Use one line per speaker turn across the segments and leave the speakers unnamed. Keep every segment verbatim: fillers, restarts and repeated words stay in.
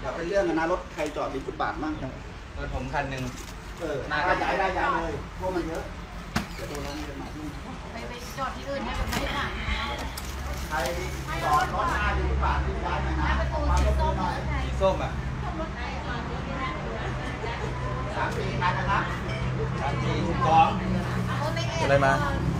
อย่าเป็นเรื่องนะรถใครจอดริมฟุตบาทมั่ง
รถผมคันหนึ่ง
เออน่าจะย้ายได้ย้ายเลยพวกมันเยอะจะโดนน้ำจะมา
ไปไปจอดที่อื่นให้แบบไม่ผ่าน
ใครจอดรถหน้าริมฟุตบาทที่ย้ายหน่อยนะประตูสีส้ม
สีส้มอ่ะ
สามสี่คันนะครับ
สามสี่สอง
อะไรมา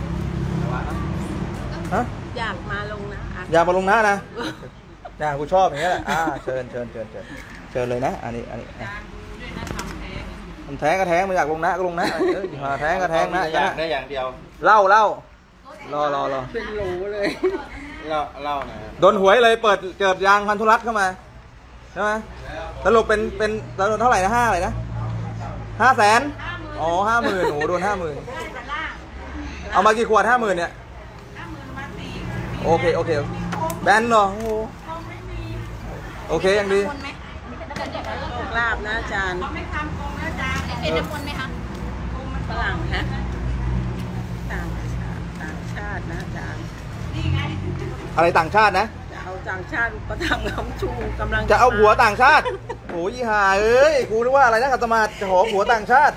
ฮะ
อยากมาลงนะ
อยากมาลงนะนะนะกูชอบอย่างเงี้ยอ่าเชิญเชิญเชิญเชิญเชิญเลยนะอันนี้อันนี้ทำแท้งก็แท้งไม่อยากลงนะก็ลงนะเออแท้งก็แท้งนะ
อยากได้อย่างเดียว
เล่าเล่ารอรอรอ
เป็นรูเลย
เล่าเล่าหน่อย
โดนหวยเลยเปิดเกิดยางพันธุรัตน์เข้ามาใช่ไหมสรุปเป็นเป็นเท่าไหร่นะห้าอะไรนะห้าแสนอ๋อห้าหมื่นโอ้โดนห้าหมื่นเอามากี่ขวดห้าหมื่นเนี่ยโอเคโอเคแบนเหรอโอ้โอเคยังดี
ลาบนะอาจารย์ไม่ทำกงนะอาจารย์เป็นน้ำมันไหมคะฝรั่งฮะต่างชาติต่างชาตินะอาจารย์นี่ไง
อะไรต่างชาตินะ
จะเอาต่างชาติประทังคำชูกำลัง
จะเอาผัวต่างชาติโอ้ยห่าเอ้ยกูนึกว่าอะไรนะกัตมาจะขอผัวต่างชาติ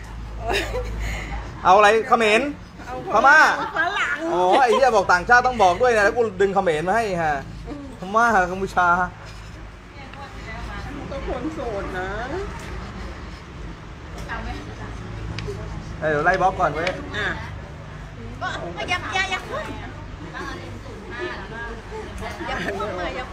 เอาอะไรเขมรพม่าอ๋อไอ้เหี้ยบอกต่างชาติต้องบอกด้วยนะแล้วกูดึงเขมรมาให้ฮะพม่ากัมพูชา
ก็คนโสดนะ
เดี๋ยวไล่บล็อกก่อนเว้ย
อ่ะก็ยักยักยักยักยัก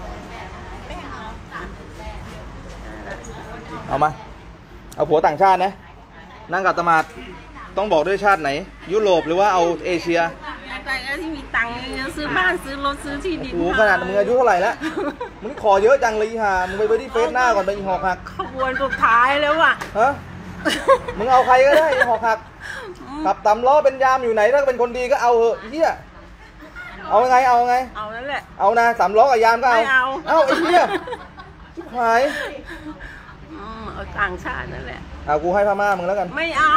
เอามาเอาผัวต่างชาตินะนั่งกับตมาต้องบอกด้วยชาติไหนยุโรปหรือว่าเอาเอเชีย
แต่ที่มีตังค์ซื้อบ้านซื้อรถซื้อที่ดิน
โอ้ขนาดมึงอายุเท่าไหร่แล้วมึงขอเยอะจังเลยฮะมึงไปไปที่เฟซหน้าก่อนไปหอกหัก
ขบวนสุดท้ายแล้วว่ะ
ฮะมึงเอาใครก็ได้หอกหักขับตำล้อเป็นยามอยู่ไหนถ้าเป็นคนดีก็เอาเหอะเฮียเอาไงเอาไง
เอานั่นแหละ
เอานะสามล้อกับยามก็เอา
เอา
เอาไอ้เฮียชิบหาย
เอาต่างชาตินั่นแหละ
เอากูให้พม่ามึงแล้วกัน
ไม่เอา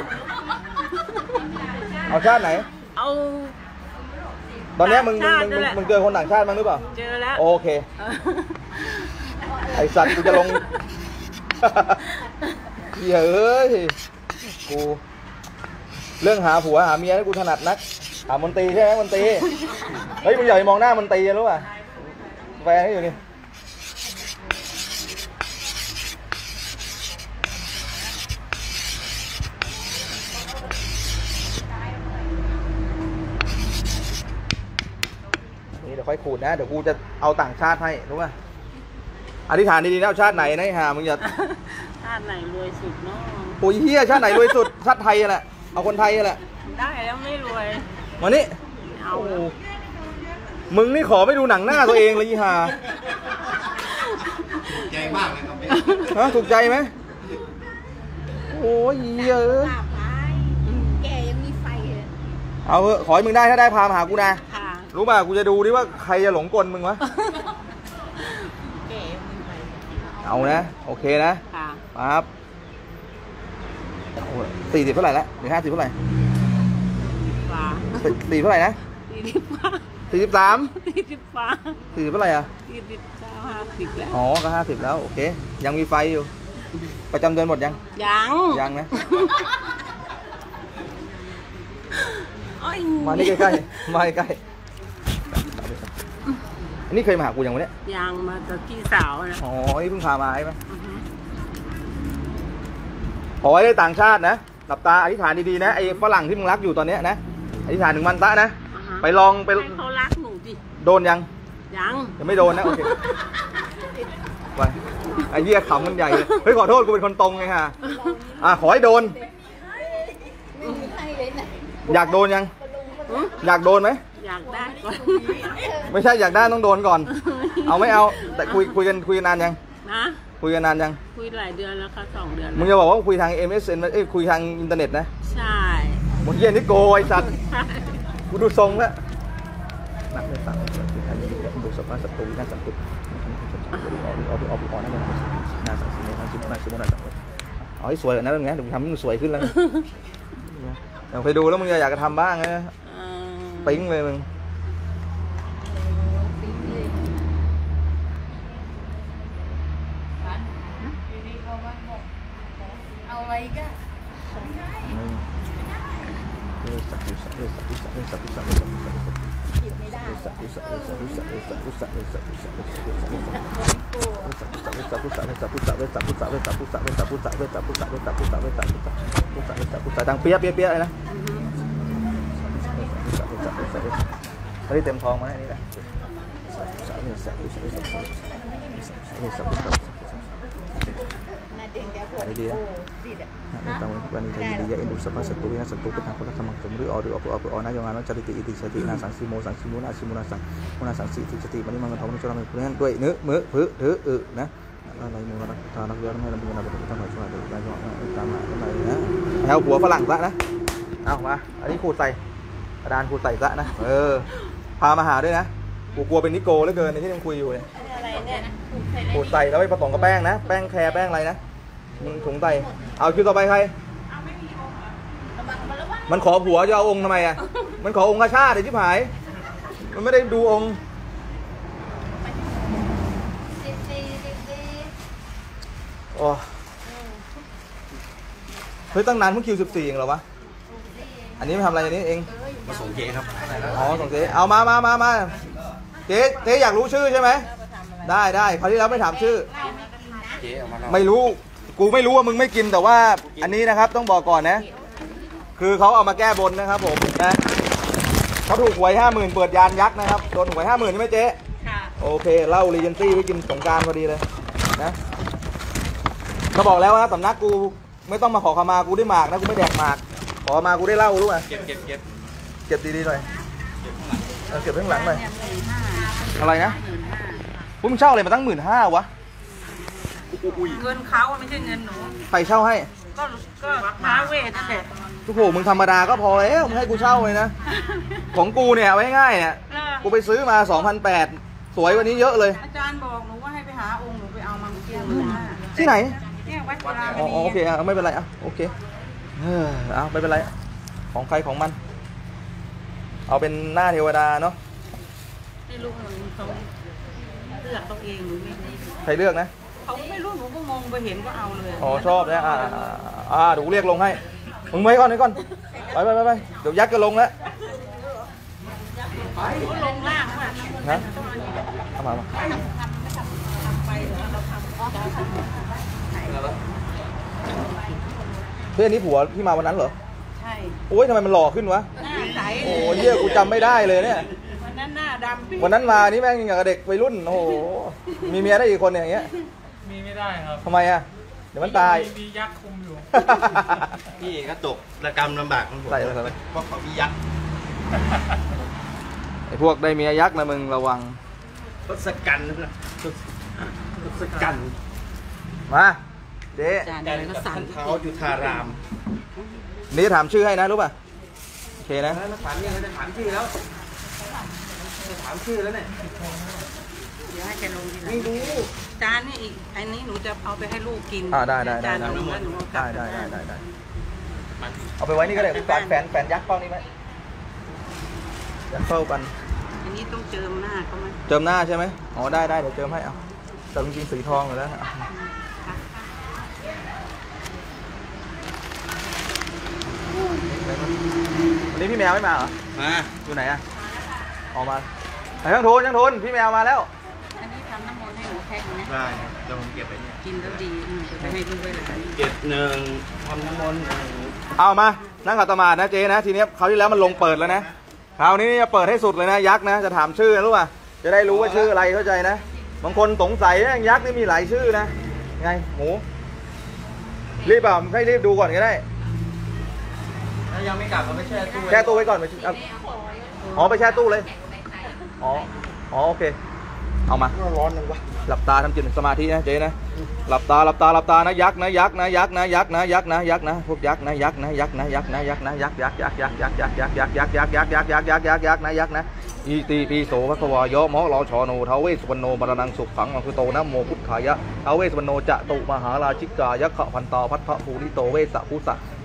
เอาชาติไหน
เอา
ตอนนี้มึงมึงมึงมึงเจอคนต่างชาติมั้งหรือเปล่า
เจอแล้ว
โอเคไอสัตว์กูจะลงเฮ้ยกูเรื่องหาผัวหาเมียนี่กูถนัดนักหามนตรีใช่ไหมมนตรีเฮ้ยมึงอย่าไปมองหน้ามนตรีรู้ป่ะแฟนอยู่นี่เดี๋ยวค่อยขูดนะเดี๋ยวกูจะเอาต่างชาติให้รู้ป่ะอธิษฐานดีๆนะชาติไหนนะฮะมึงอย่า
ชาติไหนรวยสุดเนาะ
โอ้ยเฮียชาติไหนรวยสุดชาติไทยแหละเอาคนไทยแหละ
ได้แล้วไม่รวย
มานี่โอ้มึงนี่ขอไม่ดูหนังหน้าตัวเองเลยฮะ
ถูกใจมากเลยครับ
ฮะถูกใจไหมโอ้ยเยอะ
แกยังมีไฟ
เอาเถอะขอให้มึงได้ถ้าได้พามาหากูนะรู้ป่ะกูจะดูดิว่าใครจะหลงกลมึงวะเอานะโอเคนะปั๊บสี่สิบเท่าไหร่แล้วหรือห้าสิบเท่าไหร่สี่เท่าไหร่นะสี่สิบสาม
สี่สิบฟ้า
สี่สิบเท่าไหร่อ่ะ
สี่สิบเก้าห้าสิบแล้ว
อ๋อก็ห้าสิบแล้วโอเคยังมีไฟอยู่ประจำเดือนหมดยัง
ยัง
ยังนะมานี่ใกล้ๆมาใกล้อันนี้เคยมาหากูยังวะเนี่ย
ยังมาจากพี่สาวนะ
อ๋อนี่เพิ่งพามาใช่ไหมขอให้ได้ต่างชาตินะหลับตาอธิษฐานดีๆนะไอ้ฝรั่งที่มึงรักอยู่ตอนนี้นะอธิษฐานถึงมันตะนะไปลองไป
เขารักหนูดิ
โดนยัง
ยัง
ยังไม่โดนนะโอเคไปไอ้เหี้ยขำมันใหญ่เลยเฮ้ยขอโทษกูเป็นคนตรงไงฮะอ่ะขอให้โดนอยากโดนยังอยากโดนไหม
อยากได้ก่อน
ไม่ใช่อยากได้ต้องโดนก่อนเอาไม่เอาแต่คุยคุยกันคุยนานยัง
นะ
คุยกันนานยัง
คุยหลายเดือนแล้วค่ะสองเดือน
มึงจะบอกว่าคุยทาง เอ็ม เอส เอ็น เอ้ยคุยทางอินเทอร์เน็ตนะ
ใช่
มึงเยี่ยนี่โกไอ้สัตว์กูดูทรงแล้วนักเลือกตั้งคือใครจะดูสภาพศัตรูน่าสังเกตเอาเอาเอาเอานั่นเลยน่าสังเกตน่าสิบน่าสิบน่าสังเกตเอาให้สวยนะตรงนี้เดี๋ยวทำให้มันสวยขึ้นแล้วเดี๋ยวไปดูแล้วมึงอยากจะทำบ้างนะปิ๊งเลยมึงดังเปี้ยเปี้ยเปี้ยเลยนะอันนี้เต็มท้องมาอันนี้นะอันนี้ดีนะตั้งวันนี้ทายดียาอินดุสภาสตุวินาสตุพุทธังพุทธธรรมังสมุริอหรืออปอปอนะยองานจริติอิติสตินาสังสีโมสังสีโมนาสีโมนาสังโมนาสังสีติสติมันนี่มันทำมันช่วยเราเพื่อนด้วยเนื้อมือผือถืออึนะอะไรมือนะทานักเรียนให้เราเป็นอะไรเป็นทำอะไรช่วยเราได้ยอมตามมาอะไรนะแถวหัวฝรั่งซะนะเอามาอันนี้ขูดใส่กระดานขูดใส่ซะนะเออพามาหาด้วยนะกูกลัวเป็นนิโก้เหลือเกินในที่ยังคุยอยู่เนี่ยขูดใส่แล้วไปผสมกับแป้งนะแป้งแคร์แป้งอะไรนะมึงถุงใส่เอาคิวต่อไปใครมันขอผัวจะเอาองค์ทำไมอ่ะมันขอองค์กระชาติเดี๋ยวชิบหายมันไม่ได้ดูองค์โอ้เฮ้ยตั้งนานเพิ่งคิวสิบสี่เองเหรอวะอันนี้ไม่ทำอะไรอันนี้เอง
มาส่งเจ๊ครับ
อ๋อส่งเจ๊เอามามามามาเจ๊เจ๊อยากรู้ชื่อใช่ไหมได้ได้คราวที่แล้วไม่ถามชื่อ
เจ๊เอามา
ไม่รู้กูไม่รู้ว่ามึงไม่กินแต่ว่าอันนี้นะครับต้องบอกก่อนนะคือเขาเอามาแก้บนนะครับผมนะเขาถูกหวยห้าหมื่นเปิดยานยักษ์นะครับโดนหวยห้าหมื่นใช่ไหมเจ๊ค่ะโอเคเล่ารีเจนซี่ไว้กินสงกรานต์พอดีเลยนะเขาบอกแล้วนะสำนักกูไม่ต้องมาขอขมากูได้หมากนะกูไม่แดกหมากขอมากูได้เล่ารู้ป่ะ
เก็บเก็บเก็บ
เก็บดีๆหน่อยเก็บข้างหลังหน่อยอะไรนะมึงเช่าอะไรมาตั้งหมื่นห้าวะ
เงินเขาไม่ใช่เงินหนู
ใครเช่าให้
ก็ก็ท้าเวทนั่นแหละ
ทุกโหมึงธรรมดาก็พอแล้วมึงให้กูเช่าเลยนะของกูเนี่ยไว้ง่ายเนี่ยกูไปซื้อมา สองพันแปดร้อย สวยกว่านี้เยอะเลย
อาจารย์บอกหนูว่าให้ไปหาองค์หนูไปเอามาเมื่อกี้
ที่ไหน
เนี่ยวัดจุฬา
อ๋อโอเคอ่ะไม่เป็นไรอ่ะโอเคเออเอาไม่เป็นไรของใครของมันเอาเป็นหน้าเทวดาเนาะ
ไม่รู้หนูเขาเลือกตัวเองหนูไม่
ใครเลือกนะ
เขาไม่รู้หนูก็งงไปเห็นก็เอาเลย
อ๋อชอบนะอ่าอ่าเดี๋ยวเรียกลงให้มึงไปก่อนไปก่อนไปไปไปไปเดี๋ยวยักษ์จะลงแล้ว
ลงล่าง
นะเอามามาเพื่อนนี้ผัวที่มาวันนั้นเหรอ
ใช่
โอ้ยทำไมมันหล่อขึ้นวะโอ้ยเยี่ยกูจำไม่ได้เลยเนี่ย
วันนั้นหน้าดำ
วันนั้นมานี่แม่งอย่างกับเด็กวัยรุ่นโอ้โหมีเมียได้อีกคนอย่างเงี้ย
มีไม่ได้ครับ
ทำไมอ่ะเดี๋ยวมันตาย
มียักษ์คุมอยู่
พี่ก็ตกระกรรมลำบากของผมเพราะเขามียักษ์
ไอ้พวกได้เมียยักษ์นะมึงระวัง
ทศกัณฐ์นะทศกัณฐ์
มาเจ๊
ท่านเท้าจุฑาราม
นี่ถามชื่อให้นะรู้ป่ะโอเคนะ
ถามยังจะถามชื่อแล้วจะถามชื่อแล้วเนี่ย
เดี๋ยวให้แกลงทีหลังไม่รู้จานนี่อีกอันนี้หนูจะเอาไปให้ลูกกิน
อ่าได้ได้ได้ได้ได้ได้ได้ได้เอาไปไว้นี่ก็ได้แฟนแฟนแฟนยักษ์เฝ้านี่ไหมยักษ์เฝ้ากัน
อันนี้ต้องเจิมหน้าเขาไหม
เจิมหน้าใช่ไหมอ๋อได้ได้เดี๋ยวเจิมให้เอาแต่จริงๆสีทองอยู่แล้ววันนี้พี่แมวไม่มาเหรอ
มา
อยู่ไหนอะออกมาไอ้ช่างทุนช่างทุนพี่แมวมาแล้ว
อันนี้ทำน้ำมนต์ให้หนูแพ็คนะ
ได้เดี๋ยวผมเก็บไปเนี่ย
กินแล้วดีจะไปให้ลูกไว้เลย
เก็บหนึ่งทำน้ำมนต์
เอามานั่งขัดสมาธินะเจ๊นะทีนี้คราวที่แล้วมันลงเปิดแล้วนะคราวนี้จะเปิดให้สุดเลยนะยักษ์นะจะถามชื่อรู้ป่ะจะได้รู้ว่าชื่ออะไรเข้าใจนะบางคนสงสัยนะยักษ์นี่มีหลายชื่อนะไงหมูรีบเปล่าให้รีบดูก่อนก็ได้
ยังไม่กลับเราไปแช่ตู้
แช่ตู้ไว้ก่อนไปอ๋อไปแช่ตู้เลยอ๋ออ๋อโอเคเอามา
ร้อนเลยวะ
หลับตาทำจิตสมาธินะเจ๊นะหลับตาหลับตาหลับตานะยักษ์นะยักษ์นะยักษ์นะยักษ์นะยักษ์นะยักษ์นะพวกยักษ์นะยักษ์นะยักษ์นะยักษ์นะยักษ์นะยักษ์ยักษ์ยักษ์ยักษ์ยักษ์ยักษ์ยักษ์ยักษ์ยักษ์ยักษ์ยักษ์ยักษ์ยักษ์ยักษ์ยักษ์ยักษ์นะยักษ์นะอีตีปีโสภควายมะรอชโนท้าวเวสสุวรรณโนบารนังสุขขังอังคุโตนะโมพุทธายะท้าวเวสสุวรรณโนจะตุมหาราชิกายะขะพันตาพัทธภูริโตเวสะภูสะ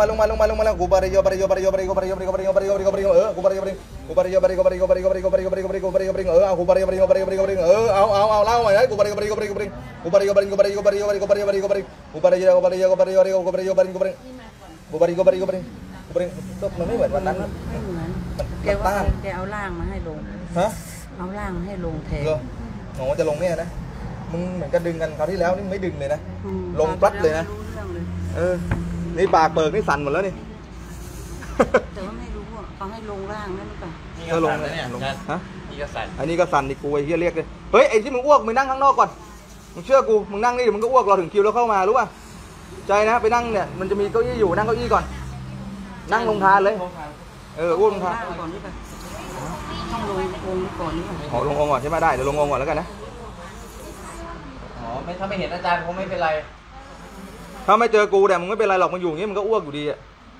มาลงมาลงมาลงมาแล้วกูบาริโยบาริโยบาริโยบาริโยบาริโยบาริโยบาริโยบาริโยบาริโยบาริโยเออกูบาริโยบาริกูบาริโยบาริโยบาริโยบาริโยบาริโยบาริโยบาริโยบาริโยบาริโยบาริโยบาริโยเออเอากูบาริโยบาริโยบาริโยบาริโยบาริโยเออเอาเอาเอาเล่ามาเลยกูบาริโยบาริโยบาริโยบาริกูบาริโยบาริโยบาริโยบาริโยบาริโยบาริโยบาริโยบาริกูบาริโยบาริโยบาริโยบาริโยบาริโยกูบาริโยบาริโยบาริกูบาริโยบาริโยบาริกูบาริโยบาริโยบาริมันไม่เหมือนวันนั้น
ไม่เหมือนแก
มัน
ว่า
ต้าน
แกเอาล่างมาให้ลง
ฮะ
เอาล่างมาให้ลงแทน
เหรอโอ้จะลงเนี่ยนะมึงเหมือนกันดึงกันคราวที่แล้วนี่ไม่ดึงเลยนะ
อืม
ลงปลั๊ดเลยนะ
ไม่รู้เรื่องเลย
เออนี่ปากเปิกนี่สั่นหมดแล้วนี่
แต่ว่าไม่รู้ว่าเขาให้ลงล่างนั่นหรือเปล่า
นี่ก็สั่นแล้วเนี่ย
ลง
อาจารย์
ฮะ
นี่ก็สั่น
อันนี้ก็สั่นดิกูไอ้เหี้ยเรียกเลยเฮ้ยไอ้ที่มึงอ้วกมึงนั่งข้างนอกก่อนมึงเชื่อกูมึงนั่งนี่เดี๋ยวมึงก็อ้วกรอถึงคิวแล้วเข้ามารู้ป่ะใจนะไปนั่งเนี่ยมันจะมีเก้าอี้อยู่นั่งเก้าอี้ก่อน นั่งลงทานเลยเอออ้วกลงทาน
ล่างก่อนหรือเปล่าต้องลงองค์ก่อนหรือเปล่า
อ๋อลงองค์ก่อนใช่ไหมได้เดี๋ยวลงองค์ก่อนแล้วกันนะ
อ๋อไม่ถ้าไม่เห็นอาจารย์คงไม่เป็นไร
ถ้าไม่เจอกูแต่มึงไม่เป็นไรหรอกมึงอยู่อย่างงี้มึงก็อ้วกอยู่ดีอะ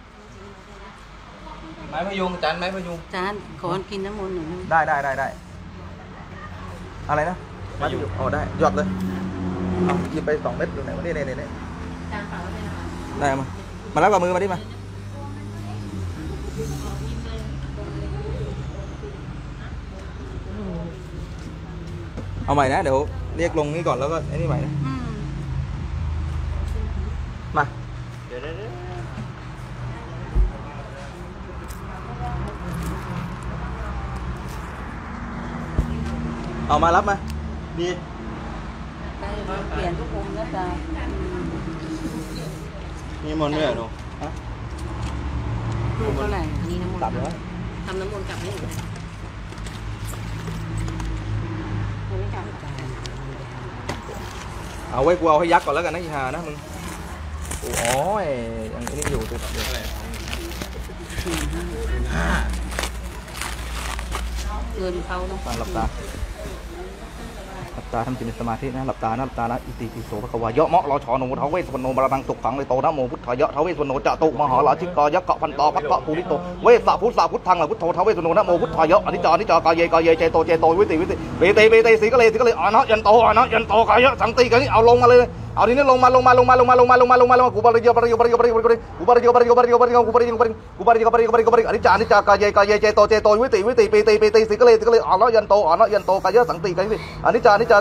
ไม้พยุงอาจารย์ไม้พยุง
อาจารย์ขอกินน้ำมนต์หน่อยนึง
ได้ได้ได้ได้อะไรนะมาอยู่อ๋อได้หยอดเลยเอาหยิบไปสองเม็ดดูไหนวะนี่นี่นี่นี่ได้เอามามารับกับมือมาดิมาเอาใหม่นะเดี๋ยวเรียกลงนี่ก่อนแล้วก็ไอ้นี่ใหม่นะ
อืม
มา
เดี๋ยวเดี๋ยวเดี๋ยว
เอามารับมา
นี่
ได้เปลี่ยนทุกองค์นะอาจารย์
นี่มนต์ด้วยเหรอหนู
ลูกเท่าไหร่อันนี้น้ำมนต์
ตับเลย
ทำน้ำมนต์กลับนี่เลยอันนี้กลับอาจารย์
เอาไว้กูเอาให้ยักษ์ก่อนแล้วกันนะอีห่านะมึงโอ้ยยังไอ้นี่อยู่ตัวเดียว
เกินเขาต้อง
ฟังหลับตาหลับตาทำจิตในสมาธินะหลับตานะหลับตานะอิติปิโสภควายะเมาะรอชอโนท้าวเวสสวรรณโนบาลังสุขังเลยโตนะโมพุทธายะท้าวเวสสวรรณโนจะตุมหาลาชิกายะเกาะพันตอพักเกาะภูริโตเวสสะพุทธสะพุทธังละพุทโธท้าวเวสสวรรณโนนะโมพุทธายะอนิจจานิจจากายเยกายเยเจโตเจโตวิติวิติเบเตเบเตสีกะเลสีกะเลอานะยันโตอานะยันโตกายะสังติกันนี่เอาลงมาเลยเอาทีนี้ลงมาลงมาลงมาลงมาลงมาลงมาลงมาลงมากูบาริโยบาริโยบาริโยบาริโยบาริโยกูบาริโยบาริโยบาริโยบาริโยกูบาริโยบาริโยกูบาริโยบาริโยบาริโยบาริโยอนิจจานิจจากายเยกายเยเจโตเจโตวิติวิติเบเตเบเตสีกะเลสีกะเลอานะยันโตอานะยันโตกายะสังติกันนี่อนิจจานิจจา